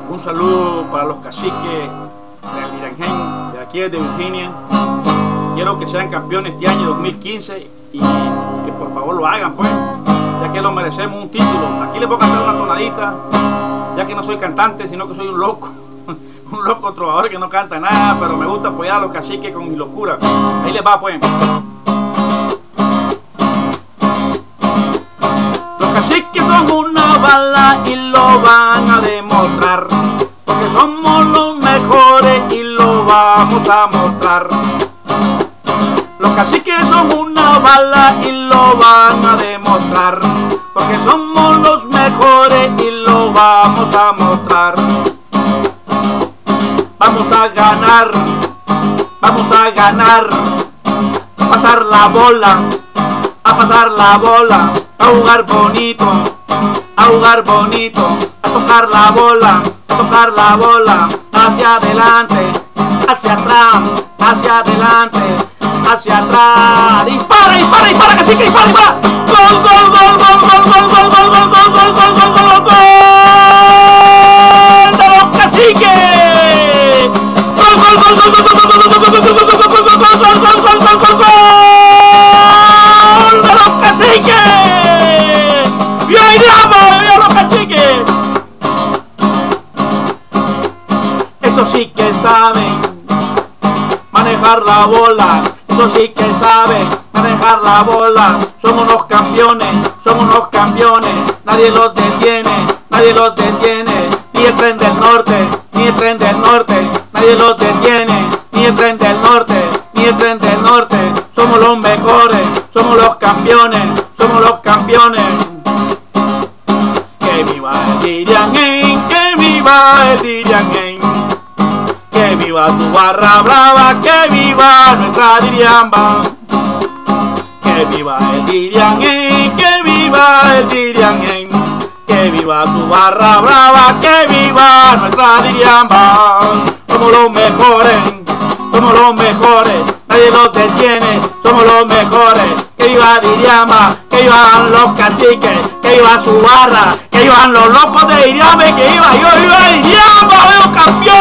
Un saludo para los caciques del Lirangen, de aquí de Virginia. Quiero que sean campeones este año 2015 y que por favor lo hagan, pues, ya que lo merecemos un título. Aquí les voy a cantar una tonadita, ya que no soy cantante, sino que soy un loco. Un loco trovador que no canta nada, pero me gusta apoyar a los caciques con mi locura. Ahí les va, pues. Los caciques son una bala y lo van a demostrar, porque somos los mejores y lo vamos a mostrar. Los caciques son una bala y lo van a demostrar, porque somos los mejores y lo vamos a mostrar. Vamos a ganar, vamos a ganar, a pasar la bola, a pasar la bola, a jugar bonito, a jugar bonito, a tocar la bola, hacia adelante, hacia atrás, hacia adelante, hacia atrás. Dispara, dispara, dispara, cacique, dispara, dispara. Gol, gol, gol, gol, gol, gol, gol, gol, gol, gol, gol, gol, gol, gol, gol de los caciques. Gol, gol, gol, gol, gol, gol, gol, gol, gol, gol, gol, gol, gol, gol, gol, gol, gol, gol, gol de los caciques. ¡Viva Iriamba! ¡Viva los caciques! Eso sí que saben manejar la bola, eso sí que saben manejar la bola. Somos unos campeones, somos unos campeones. Nadie los detiene, nadie los detiene. Ni el tren del norte, ni el tren del norte. Nadie los detiene, ni el tren del norte, ni el tren del norte. Somos los mejores, somos los campeones, somos los campeones. Que viva el Lirangen, que viva el Lirangen. Que viva su barra brava, que viva nuestra Iriamba. Que viva el Lirangen, que viva el Lirangen. Que viva su barra brava, que viva nuestra Iriamba. Somos los mejores, somos los mejores. Nadie los detiene, somos los mejores. Que viva Iriamba, que vivan los caciques, que viva su barra, que vivan los locos de Iriamba, que viva yo, viva Iriamba, veo campeón.